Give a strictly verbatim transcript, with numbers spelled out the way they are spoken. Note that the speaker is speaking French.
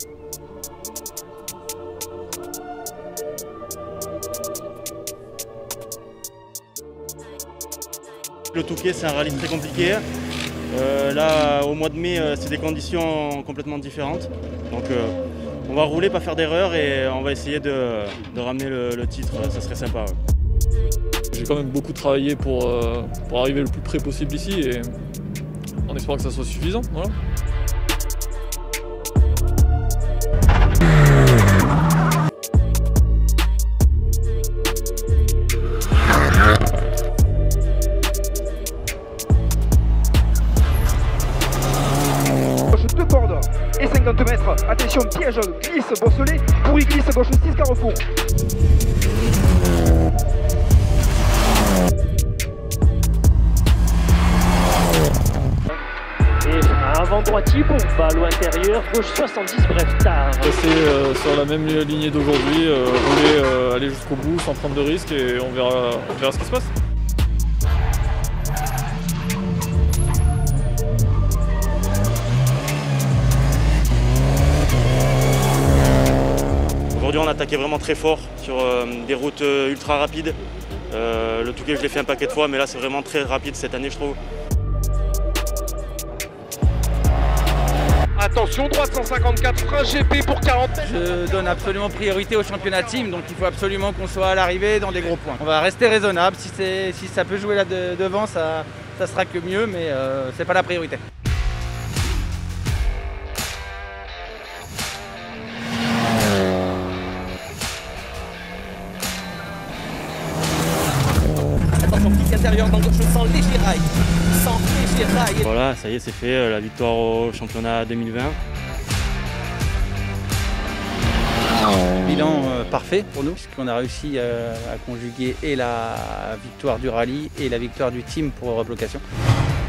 Le Touquet, c'est un rallye très compliqué. Euh, là, au mois de mai, c'est des conditions complètement différentes. Donc, euh, on va rouler, pas faire d'erreur et on va essayer de, de ramener le, le titre. Ça serait sympa. Ouais. J'ai quand même beaucoup travaillé pour, euh, pour arriver le plus près possible ici et en espérant que ça soit suffisant. Voilà. Deux cordes et cinquante mètres. Attention, piège, glisse, bosselet, pour y glisse, gauche six, carrefour. Et un vent droitier, bon, balle intérieur, gauche soixante-dix, bref, tard. Rester euh, sur la même lignée d'aujourd'hui, euh, rouler, euh, aller jusqu'au bout sans prendre de risques et on verra, on verra ce qui se passe. Aujourd'hui, on a attaqué vraiment très fort sur euh, des routes euh, ultra rapides. Euh, le Touquet, je l'ai fait un paquet de fois, mais là, c'est vraiment très rapide cette année, je trouve. Attention, droite cent cinquante-quatre, frein G P pour quarante. Je donne absolument priorité au championnat team, donc il faut absolument qu'on soit à l'arrivée dans des gros points. On va rester raisonnable, si, si ça peut jouer là de, devant, ça, ça sera que mieux, mais euh, c'est pas la priorité. Intérieur dans gauche sans léger rail, sans léger rail. Voilà, ça y est, c'est fait, la victoire au championnat deux mille vingt. Bilan euh, parfait pour nous, puisqu'on a réussi euh, à conjuguer et la victoire du rallye et la victoire du team pour Europe Location.